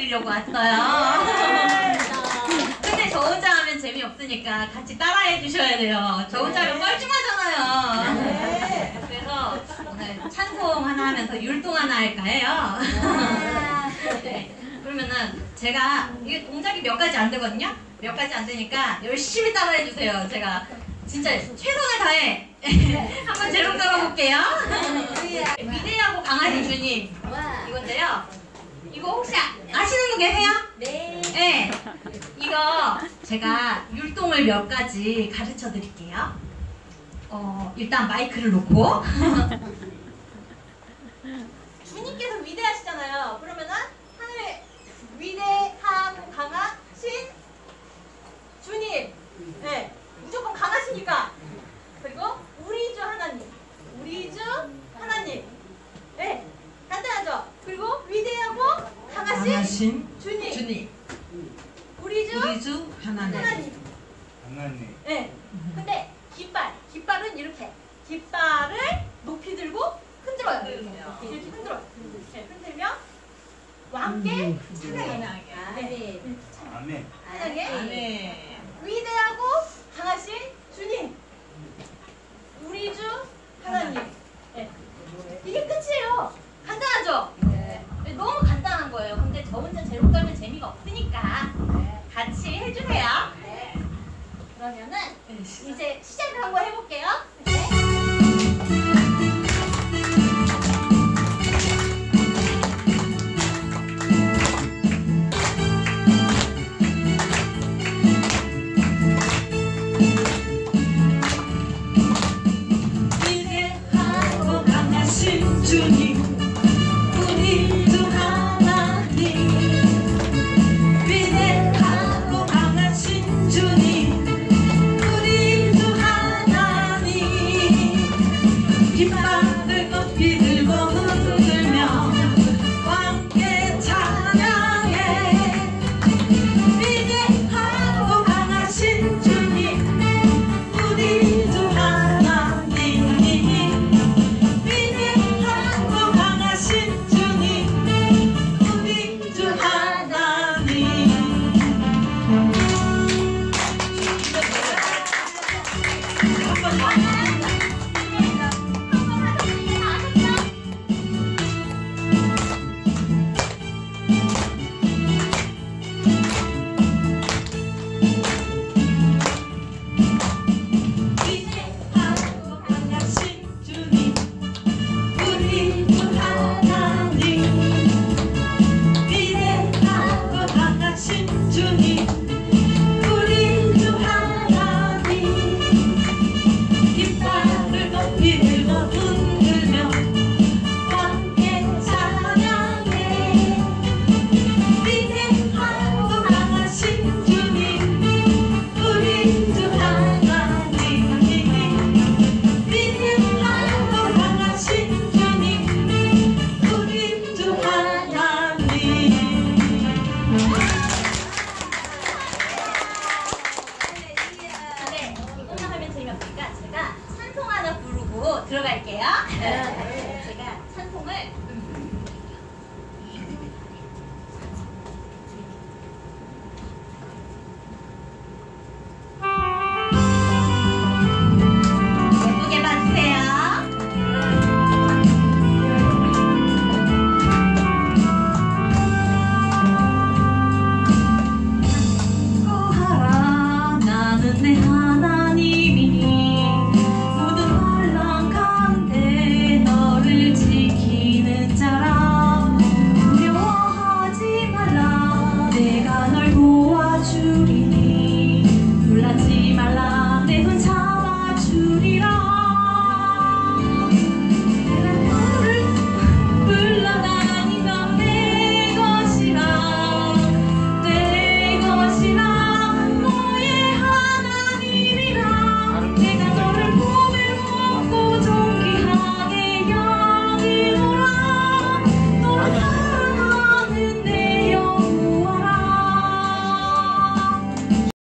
보여드리려고 왔어요. 근데 저 혼자 하면 재미없으니까 같이 따라해 주셔야 돼요. 저 혼자 하면 뻘쭘하잖아요. 그래서 오늘 찬송 하나 하면서 율동 하나 할까 해요. 네. 그러면은 제가 이게 동작이 몇 가지 안 되거든요. 몇 가지 안 되니까 열심히 따라해 주세요. 제가 진짜 최선을 다해 한번 재롱 들어볼게요. 위대하고 강하신 주님 이건데요. 이거 혹시 아시는 분 계세요? 네. 네. 이거 제가 율동을 몇 가지 가르쳐 드릴게요. 일단 마이크를 놓고 주님께서 위대하시잖아요. 그러면은 하늘에 위대하고 강하신 주님. 네. 무조건 강하시니까. 그리고 우리 주 하나님. 우리 주 하나님. 네. 간단하죠? 그리고 위대하고 강하신 주님. 우리 주 하나님. 네. 근데 깃발은 이렇게. 깃발을 높이 들고 흔들어요. 이렇게 흔들어요. 네, 흔들면 함께 찬양해. 네. 찬양해. 위대하고 강하신 주님. 우리 주 하나님. 네. 이게 끝이에요. 간단하죠? 네. 너무 간단한 거예요. 근데 저 혼자 제로 떨면 재미가 없으니까 같이 해주세요. 네. 그러면은 이제 시작을 한번 해볼게요. 네. 위대하고 강하신 주님, 우리 주 하나님. 위대하고 강하신 주님, 우리 주 하나님. 깃발을 높이 들고 흔들며 함께 찬양해. 위대하고 강하신 주님, 우리 주 하나님. 위대하고 강하신 주님, 우리 주 하나님. 한번 더. 한번 하셨으니 다 아셨죠? 위대하고 강하신 주님, 우리 주 하나님. 위대하고 강하신 주님, 우리 주 하나님. 깃발을 높이 들고 흔들며 함께 찬양해. 위대하고 강하신 주님, 우리 주 하나님. 위대하고 강하신 주님, 우리 주 하나님. 네, 이것만 하면 재미없으니까 제가 찬송 하나 부르고 들어갈게요. 제가 찬송을